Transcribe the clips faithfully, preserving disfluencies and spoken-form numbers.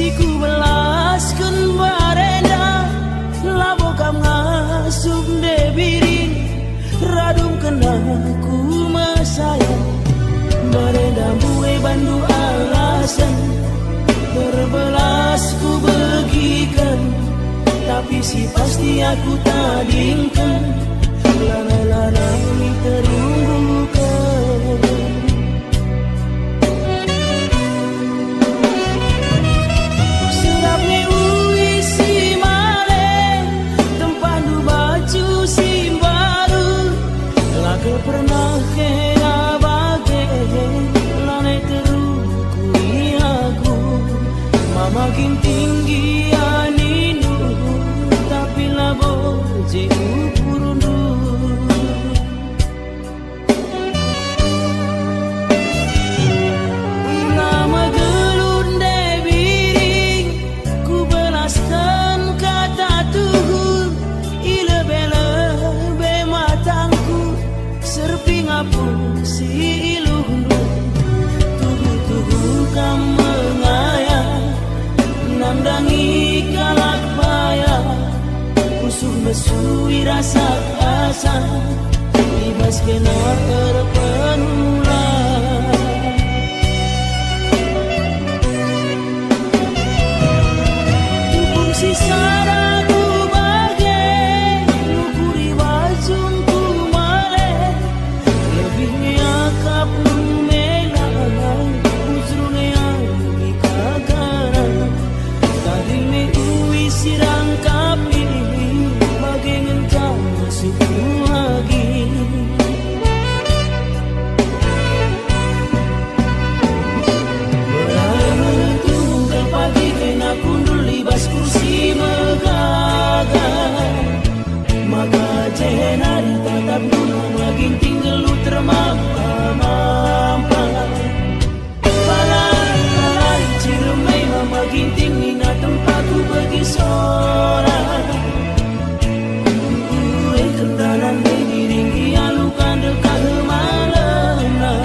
siku belaskeun barenda labo kam ngasup de biring radung kena ku masayang barenda buai bandu alasan berbelas ku begikan tapi si pasti aku tadingkan lana-lana ini terunggukan sedap ni ui si male tempat du baju si baru laka pernah kena bagai lana terukui aku makin tinggi aninu tapi labo jauh purundu nama gelun de biring ku belaskan kata tuhu ilebe-lebe matangku serping apun si ilundu tuhu-tuhu kam mengayang nandangi kalak payah usuh mesui rasa asa libas kena terpenulah tupung sisa ragu bagai nukuri wajungku male lebih ngeakap numelang uzrune angi kagaran tadi me ui sirang kapi bagai ngencang masukku lagi berangtung ke pagi kena kundul libas kursi megagah maka jenari tatap dulu makin tinggal lu termampa-mampa palai ciremai mama ginting nina tempatku bagi sorak gue kendanan mengiringi alukan dekat malam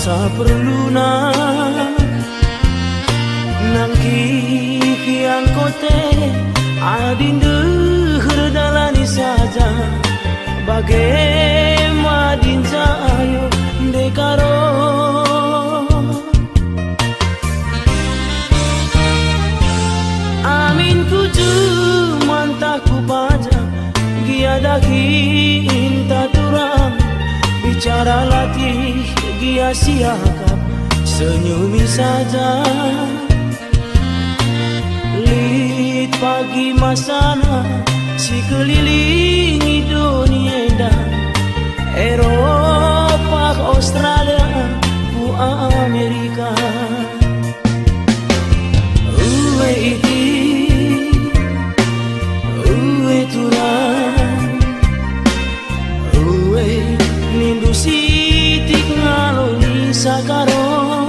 sa perluna nang kikian kote adin dehur dalani saja bagaimana ayo dekaro amin kuju mantaku pajak giada kinta turang bicara latih gia siakap senyumi saja lit pagi masana si kelilingi dunia Eropa Australia ku Amerika uwe iti uwe turang uwe nindu sitik ngaloni sakaro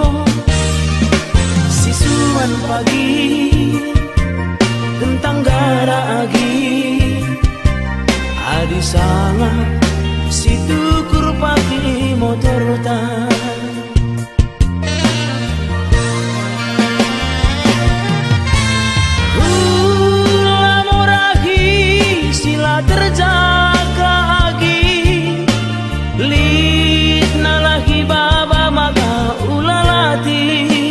sisuan pagi tentang gara agi adi sangat situ kurpati motor tan hula morahi sila terjaga agi lit nalahi baba maga ulalati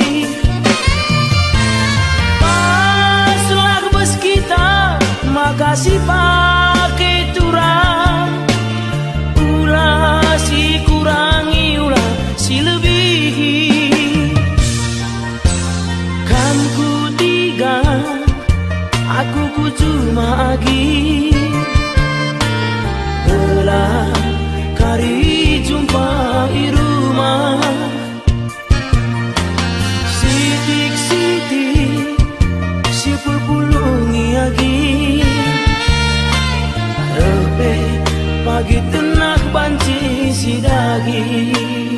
pas lah bes kita makasih pakai turang si kurangi ulah si lebihi kamku tiga aku ku cuma agi belah kari jumpa di rumah sitik-sitik si pulpulungi agi repe pagi tenak banci si daging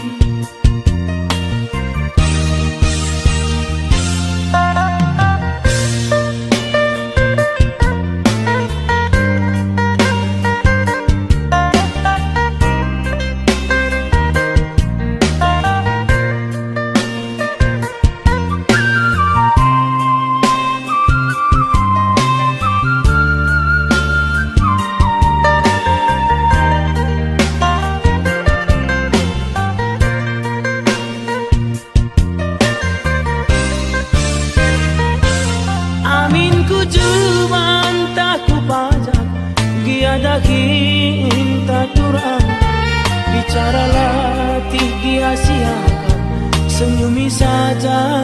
bicara latih dia siakan senyumi saja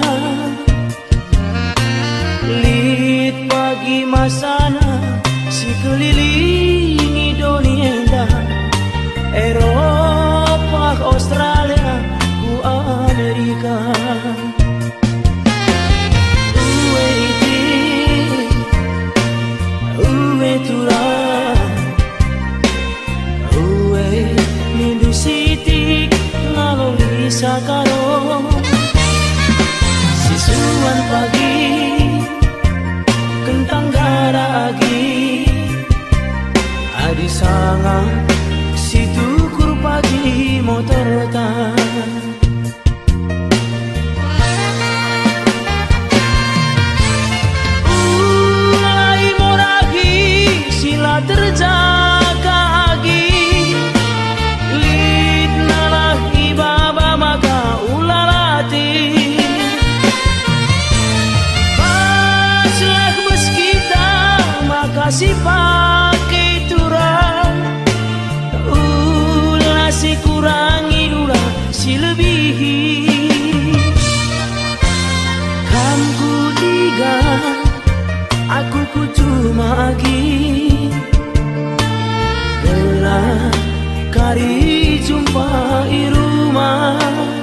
lit pagi masana si kelilingi dunia Eropa Australia ku Amerika uwe iti uwe turang Nindu sitik ngalori sakaro sisuan pagi kentang gara agi adi sangat situ kurpagi motor tan ulai moragi sila terjaga agi si pakai turang ulah si kurangi ulah si lebihi kamku tiga aku ku cuma agi belah kari jumpa di rumah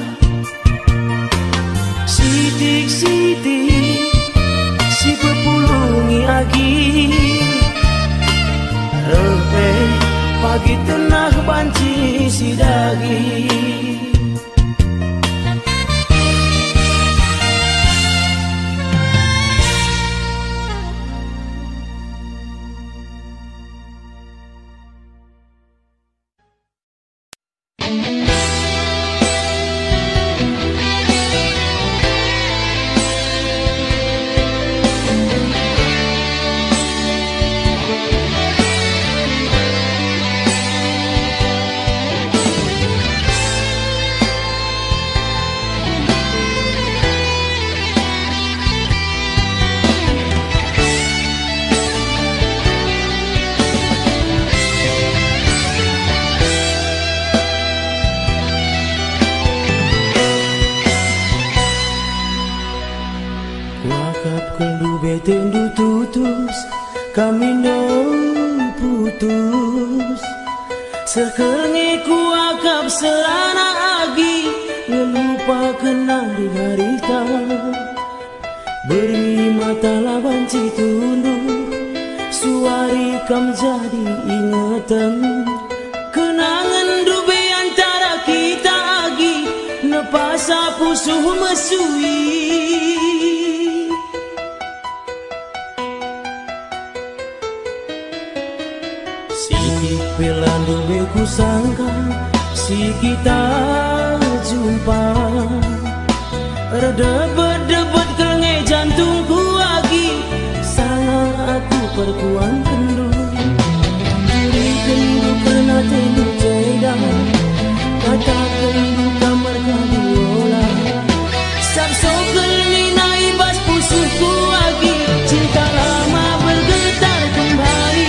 sitik-sitik si pepulungi agi repe pagi tenah banci si daging tulus. Sekelenge ku akap selana agi ngelupakan hari harita. Beri mata lawan cituluh suari kam jadi ingatan. Kenangan dube antara kita agi nepasa pusuh mesui. Si pelandu beku sangka si kita jumpa. Redebet-debet kelenge jantungku lagi salah aku perkuan kendu. Diri kendu karena tendu jeda kata kendu kamar kadiola. Sabso kelni naibas pusuhku lagi cinta lama bergetar kembali.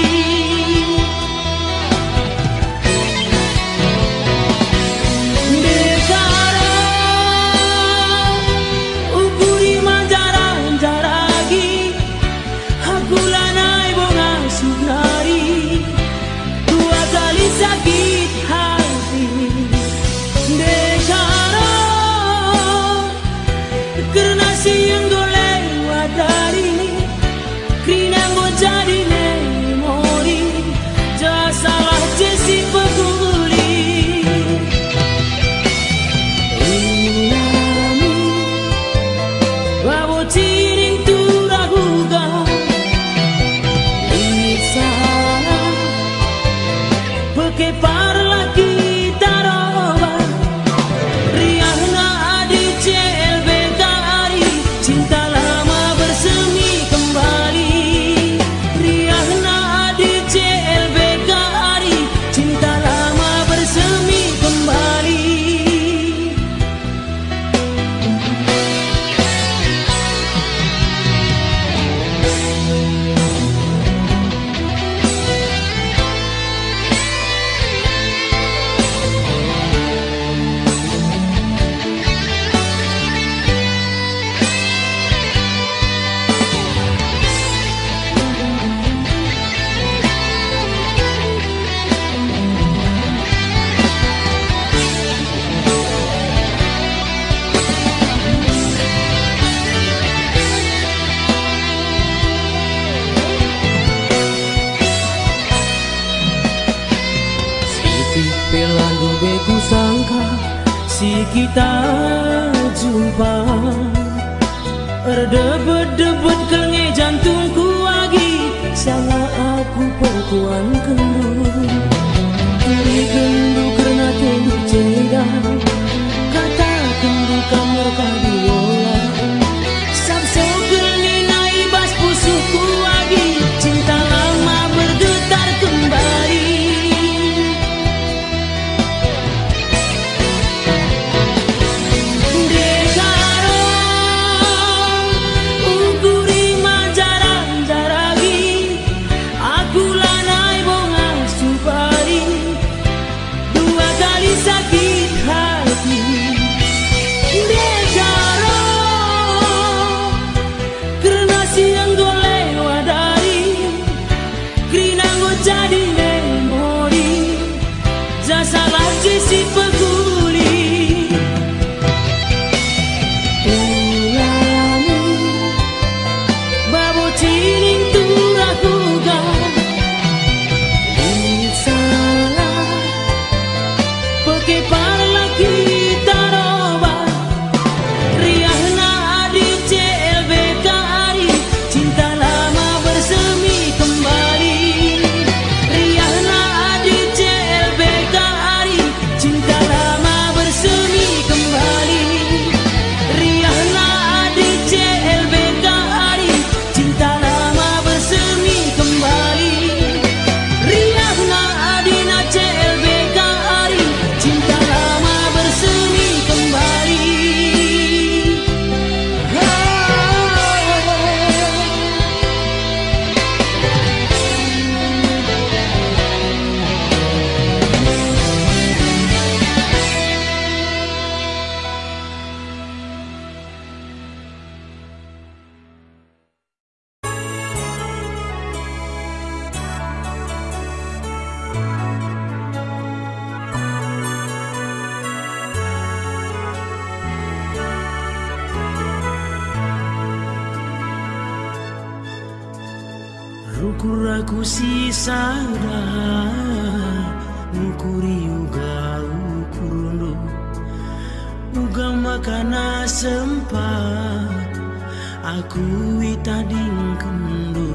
Pelandu beku sangka si kita jumpa. Redebet-debet kelenge jantungku lagi salah aku perkuan kendu. Diri kendu karena tendu jeda kata kendu kamar kadiola. Sabso kelni naibas pusuhku lagi cinta lama bergetar kembali. Si peduli ulami babo ciring turakuga salah porque parla kita roba riahna di C L B K Ari cinta lama bersemi kembali. Riahna di C L B K Ari cinta Aku sisada ngukuri uga ukurundo uga makana sempat aku itading kendo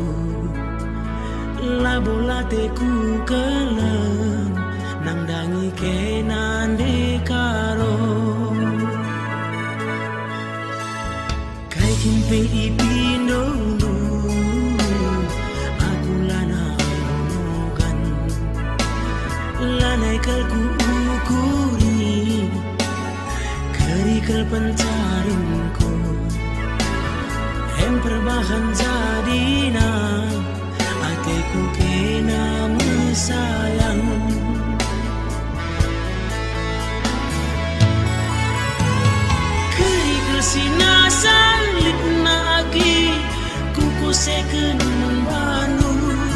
labola teku keleng nang dangi kenande karo kai kimpe ipindo aku lana mogan lanai kalku ukuri kerikal pencarinku em perbahan jadina ateku kena mesayang kerikal sinasan litna agi kuku seken membanu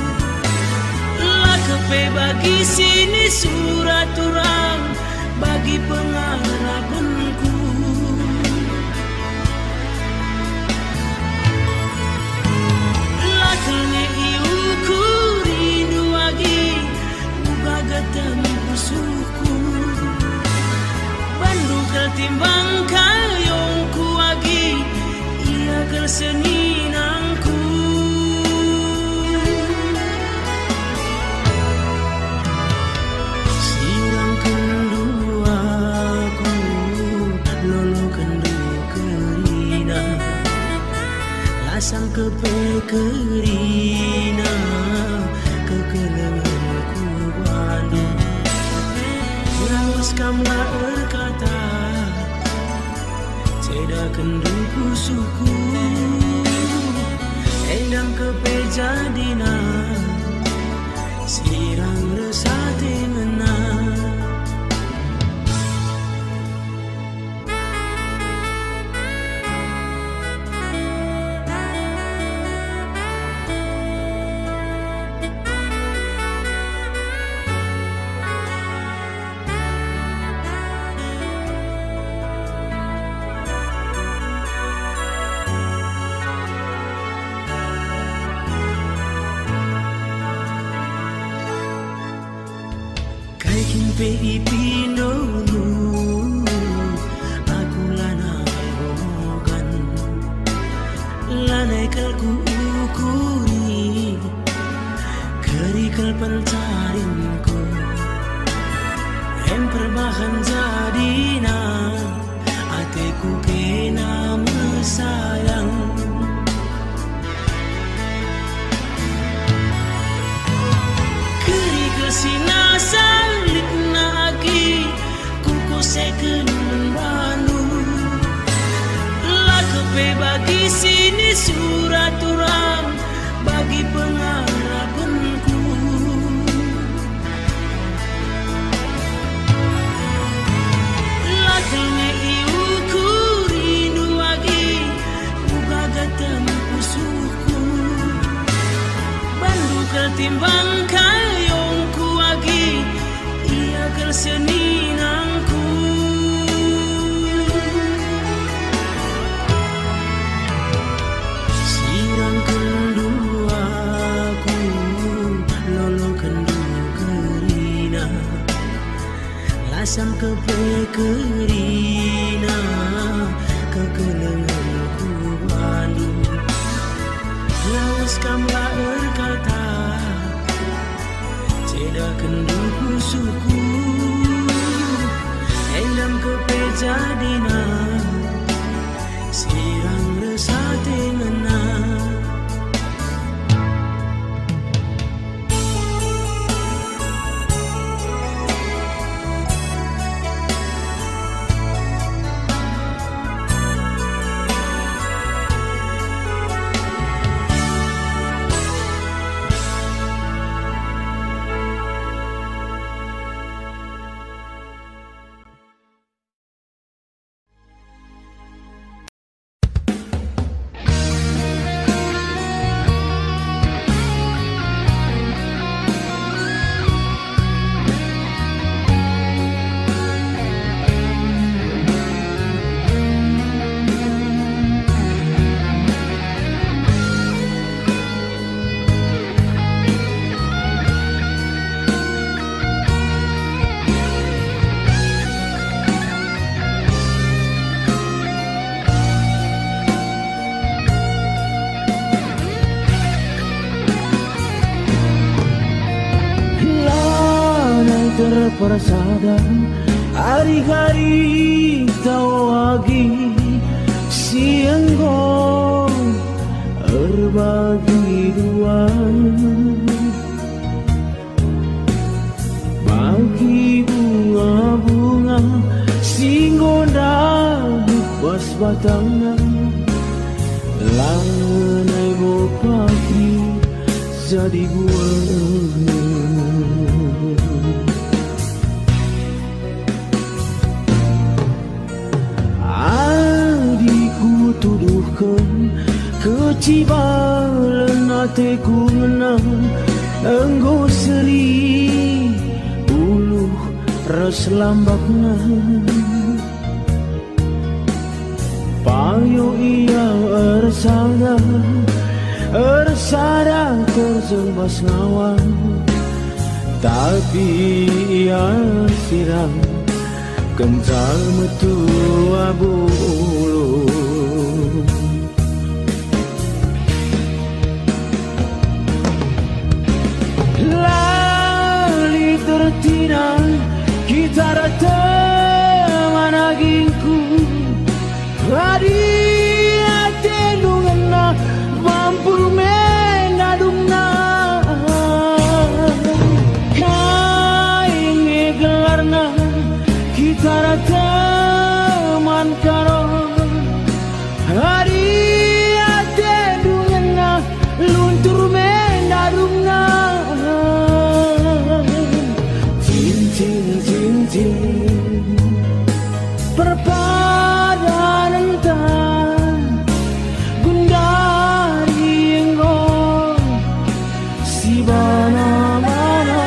lakepe bagi sini surat turang bagi pengarapanku lakelnya iuku rindu lagi buka ketemu suku bandu ketimbang kayongku lagi ia kerseninangku sirang kendu aku lolo kendu kerina lasang kepe kerina kekelenganku bandu rawas kamla berkata ceda kenduku suku endam kepe jadina sirang resate menang kimpe ipindo aku lana mogan lanai kalku ukuri kerikal pencarinku em perbahan jadina ateku kena mesayang kerikal sinasan litna agi kuku seken membanu lakepe bagi sini surat turang bagi pengarapanku lakelnya iuku rindu lagi buka ketemu suku bandu ketimbang kayongku lagi ia kerseninangku sirang kendu aku lolo kendu kerina lasam kepe kerina kekelenganku bandu lawas kamla berkata ceda kenduku suku endam kepe jadina sirang resate menang terpersada hari-hari tawagi sianggo berbagi dua bagi bunga-bunga singgonda bas batangnya lanai bo pagi jadi buah adikku tuduhkan kecibalan hatiku menang enggo seri uluh res lambakna payo iya ersada ersada tersembas ngawan tapi ia siram kental metu abulu lali tertinan kita teman agingku hari ate lungana mampur menadungna kainge gelarna kita teman karo hari ate lungana luntur menadungna cincin cincin perpadan entah gundari enggo si mana-mana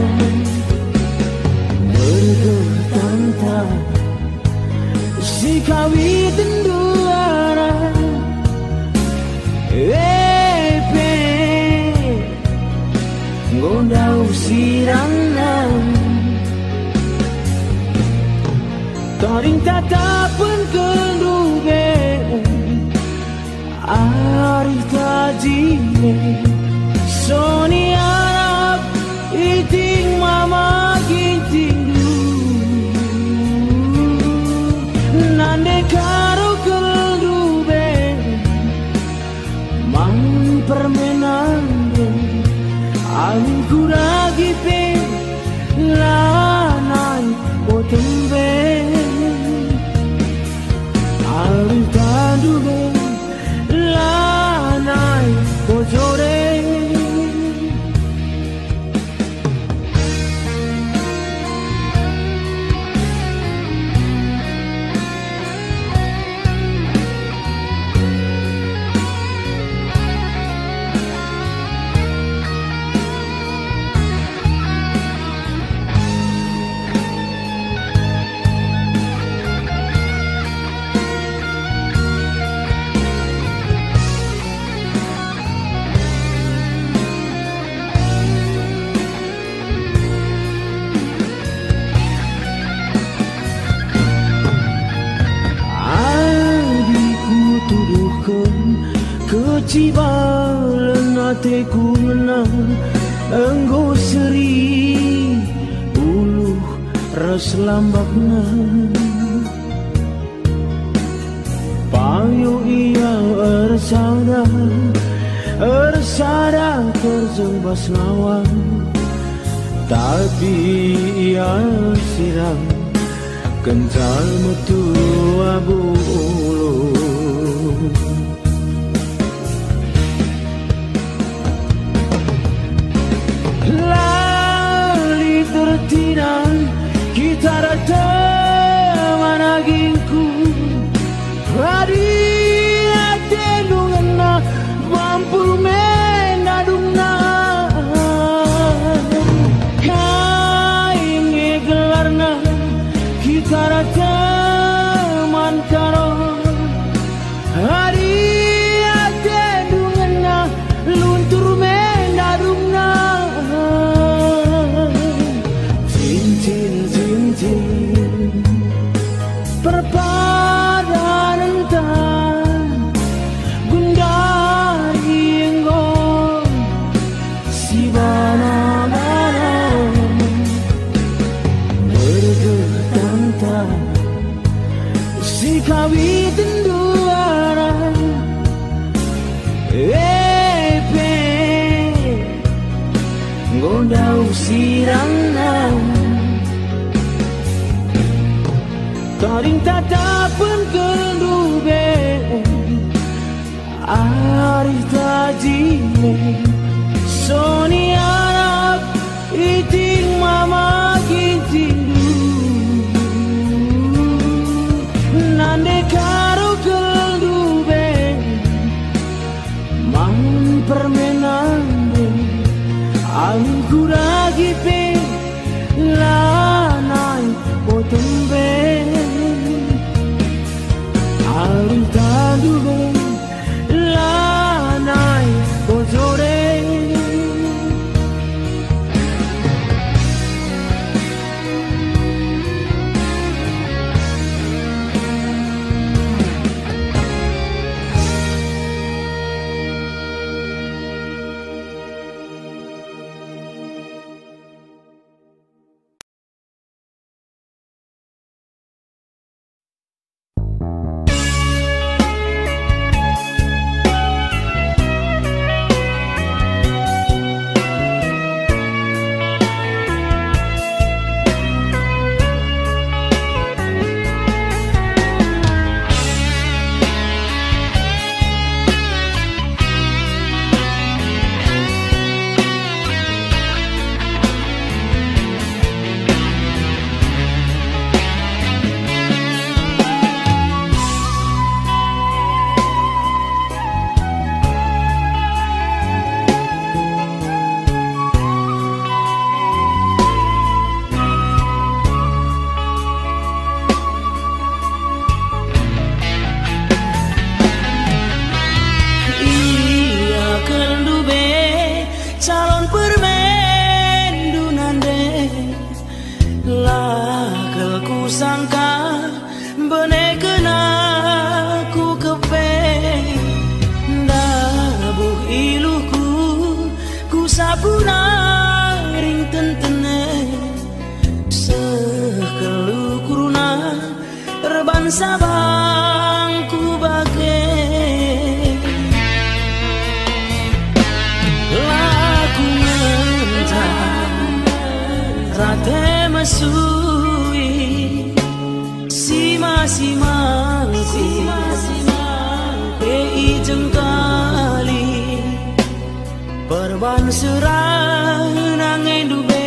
bergetanta si kawi tenduara epe gondau sirana taring tatapan kendube ari tajine soni arab iting mama gintindu nande karo kendube mang permenande angin kuragi pe lanai botembe Alutandube lanai bojore kecibalan hatiku menang enggo seri uluh res lambakna payo iya ersada ersada tersembas ngawan tapi ia siram kental metu abulu lali tertinan kita teman agingku hari ate lungana mampur menadungna kainge gelarna kita teman karo hari ate lungana luntur menadungna cincin cincin sangka bene kena ku kepe dabuh iluhku ku sapuna ring tentene sekelu kuruna reban sabang ku bage laku ngentar rate mesui sima-simangku pei jengkali perban serang nangin dube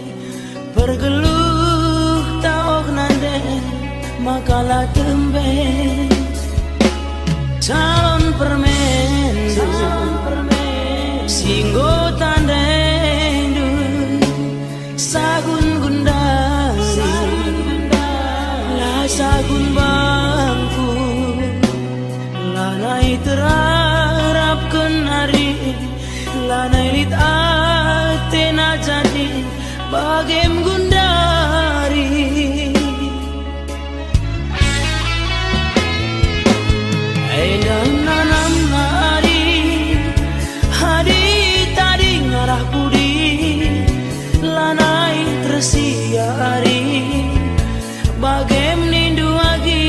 pergeluh taok nande makalah tembe calon permen singgo tandendu sagun gundari lah sagun bangku lanai terarap kenari lanai lit atena jadi bagem gundari Aidam nanam nari hadi tadi ngarah budi lanai tersiari bagem nindu agi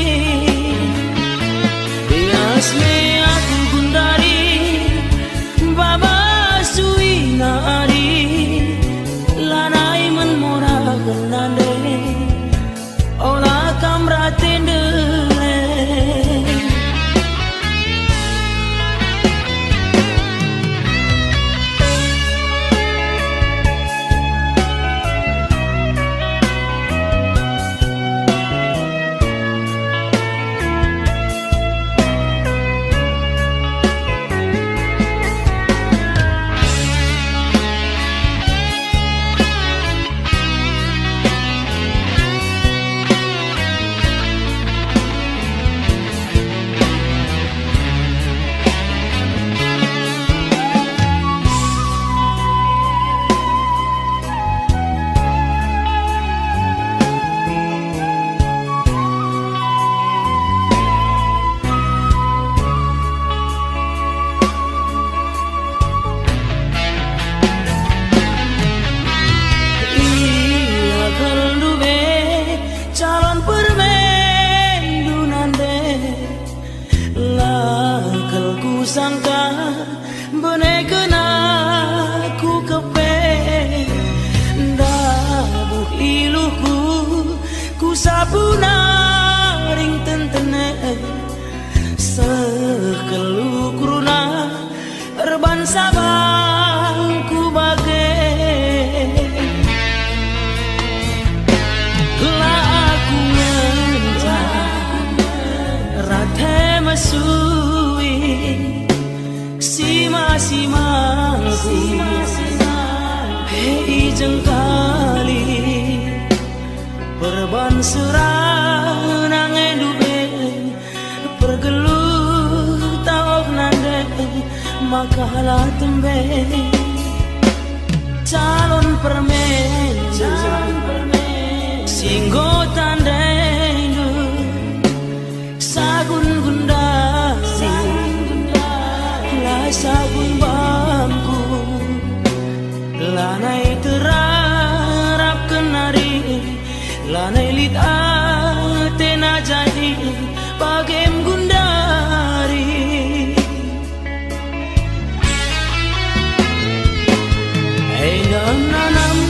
bias me aku gundari baba sui nari lanai menmora kenande olah kamratende sangka bene kena ku kepe dabuh iluhku ku sapuna ring tentene sekelu kuruna reban sabang ku bage lah aku ngencar rate mesui sima-simangku hei jengkali perban serang nangin dube pergeluh taok nande makalah tembe calon permen singgo tandendu sagun gundari sagun bangku lanai terarap kenari lanai lit atena jadi bagem gundari Aidam nanam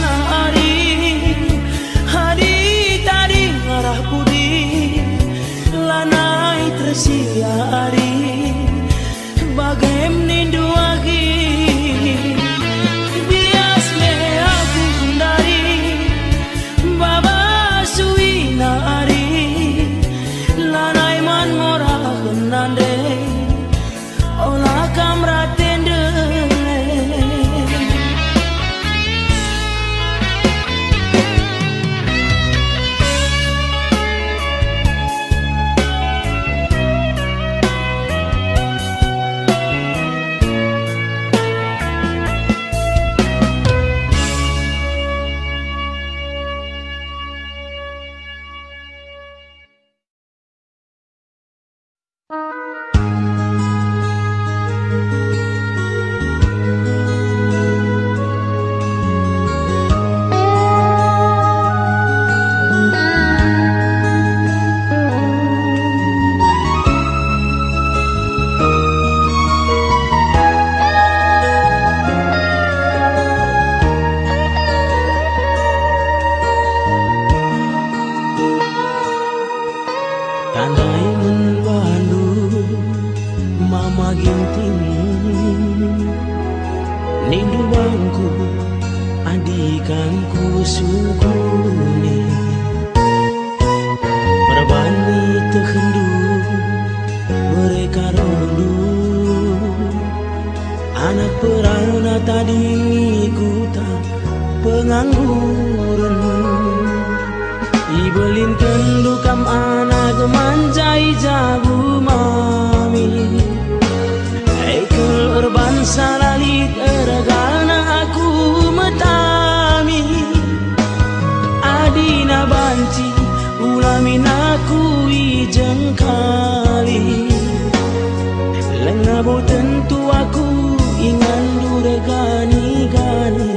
banci ulamin aku ijeng kali lengabo tentu aku ingan dure gani-gani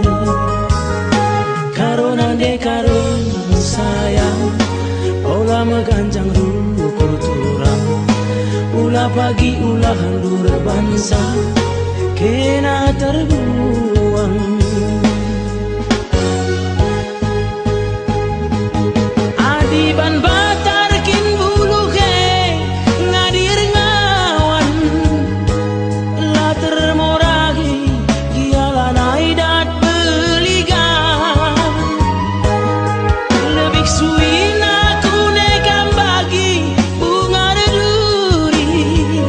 karo nande karo sayang ola meganjang rukul turang ulah pagi ulah handur bangsa kena terbuang adiban batar kin bulu ke ngadir ngawan la termoragi gialan aidat beligan lebih suin aku nekam bagi bunga reduri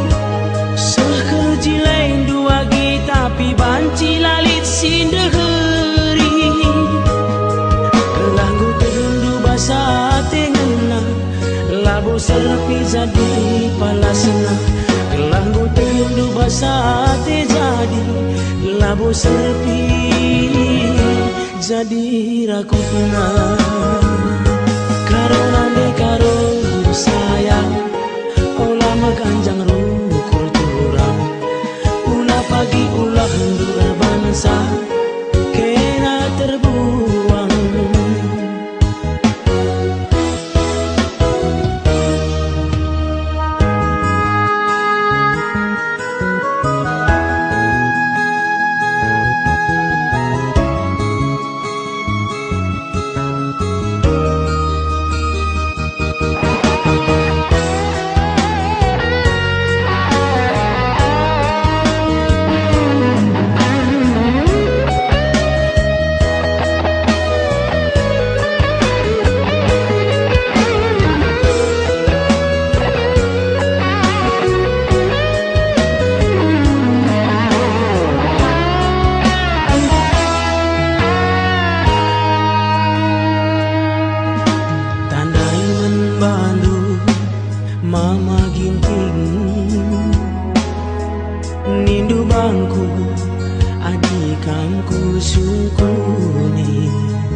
sekejilain dua tapi banci lalit sindeheri kelanggu terundu basa tengena labo serpi jadi palasna kelanggu terundu basa te jadi labo serpi jadi rakutna karo nande karo sayang olah maganjang rukul turang pagi ulah hendur bangsa kena terbuang mama ginting nindu bangku adikamku sungkuni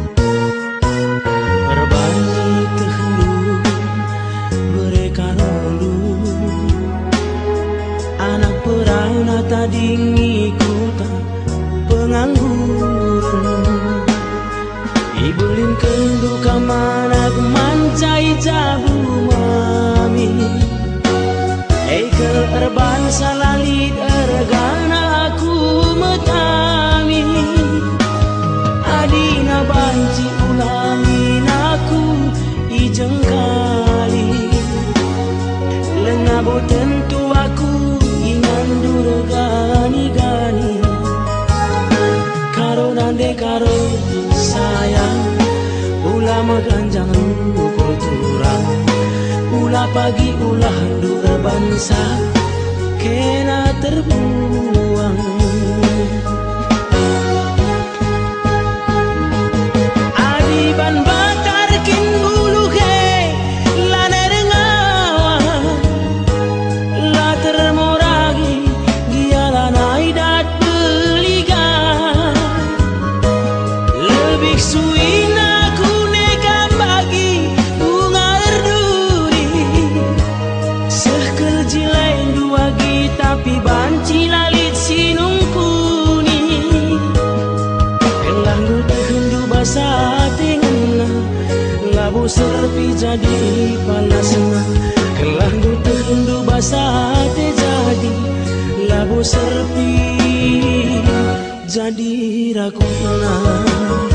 berbani terhendu mereka rondu anak perana tadi ngikuta pengangguran ibulin kendu kamana mancai jabu mami Eikel erban salalit ergana aku metami adina banci ulangin aku ijeng kali lengabo tentu aku ingan dure gani-gani karo nande karo sayang ulah maganjang rukul turang ulah pagi ulah handur bangsa kena terbuang adiban batar kin bulu ke lana dengawan la termoragi gialan aidat beligan lebih suin aku nekam bagi bunga erduri sekejilain dua tapi banci lalit sinungkuni kelanggu terhendu basa tengena labu serpi jadi palasna kelanggu terhendu basa te jadi labu serpi jadi rakutna